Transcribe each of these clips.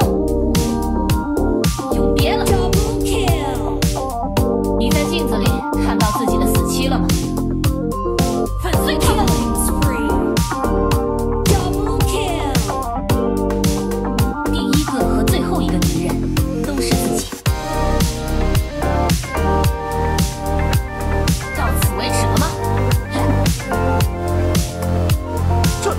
永别了。你在镜子里看到自己的死期了吗？粉碎他们！第一个和最后一个敌人都是自己。到此为止了吗？ 这。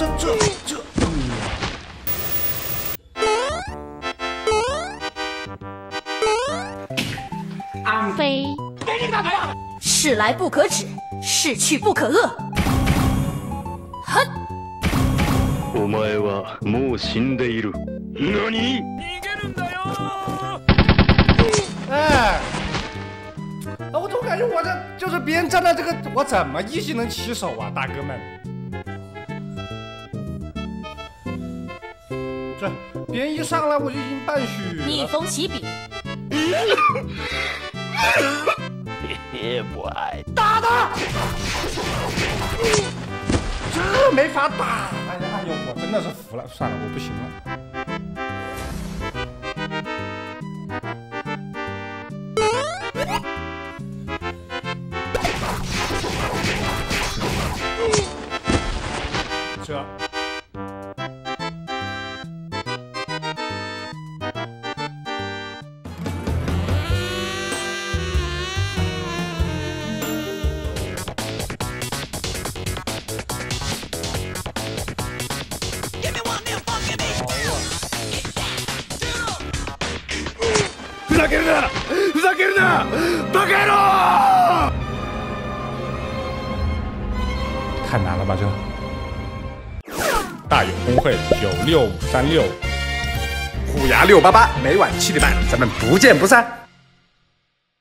安妃，给你打电话。事来不可止，事去不可遏。哼！ お前はもう死んでいる。何？ 逃げるんだよ！哎，我总感觉我这就是别人站在这个，我怎么一技能起手啊，大哥们？这别人一上来我就已经半血了。 逆风起笔。 不爱打他！这没法打！哎呦，我真的是服了，算了，我不行了。这。 ふざけるな！ふざけるな！バカ野郎！ 太难了吧这！大有公会96536， 虎牙688，每晚7点半，咱们不见不散。